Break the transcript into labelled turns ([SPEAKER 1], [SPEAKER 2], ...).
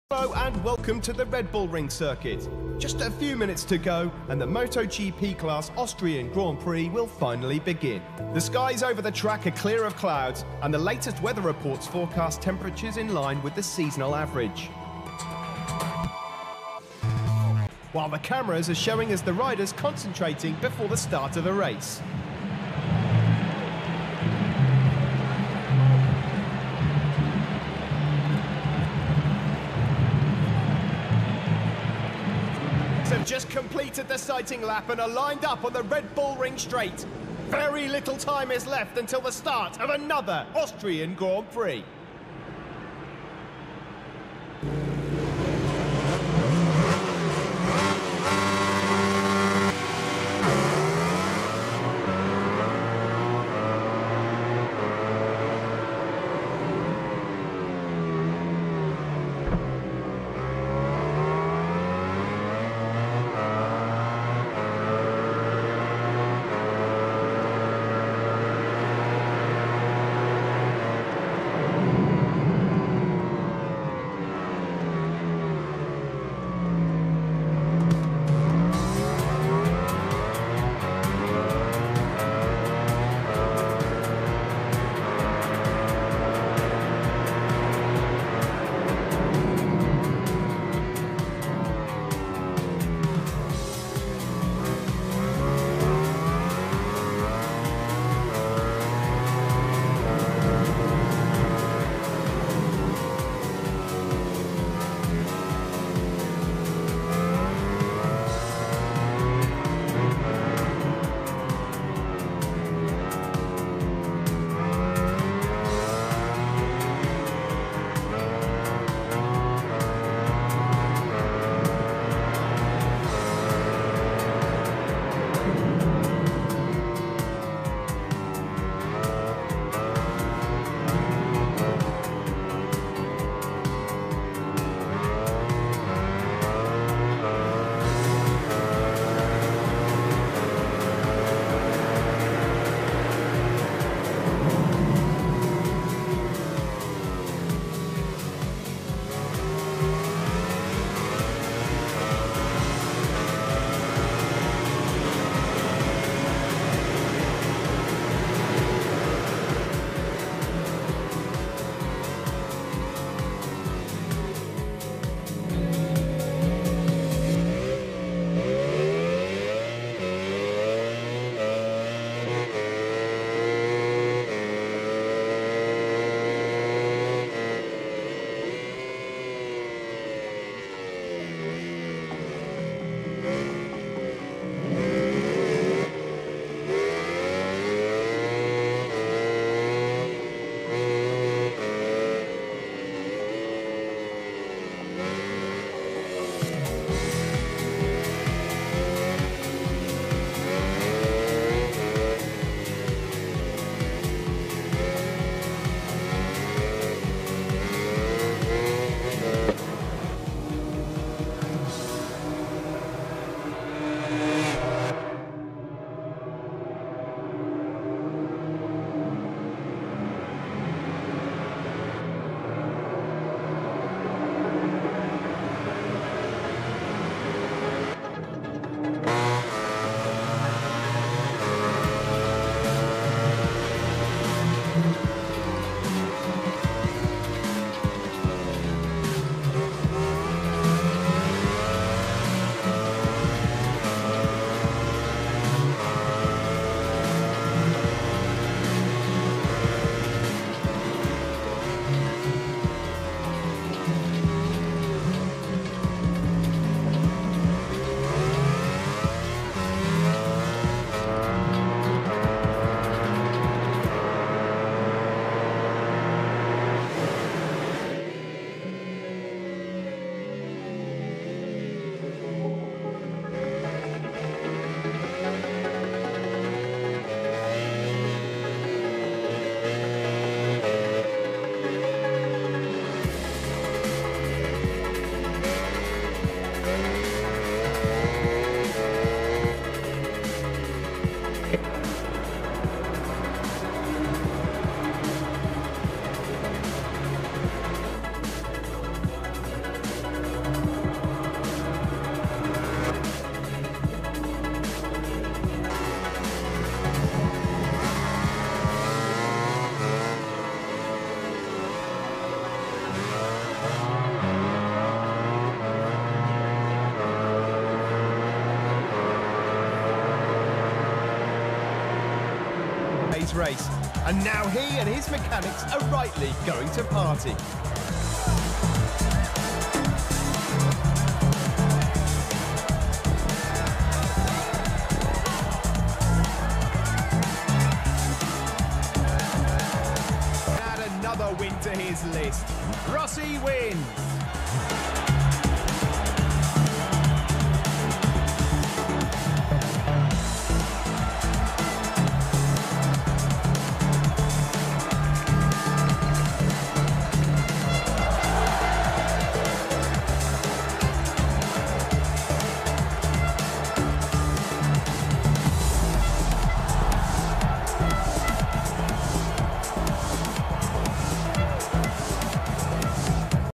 [SPEAKER 1] Hello and welcome to the Red Bull Ring circuit. Just a few minutes to go and the MotoGP class Austrian Grand Prix will finally begin. The skies over the track are clear of clouds and the latest weather reports forecast temperatures in line with the seasonal average. While the cameras are showing us the riders concentrating before the start of the race. Have just completed the sighting lap and are lined up on the Red Bull Ring straight. Very little time is left until the start of another Austrian Grand Prix. race. And now he and his mechanics are rightly going to party.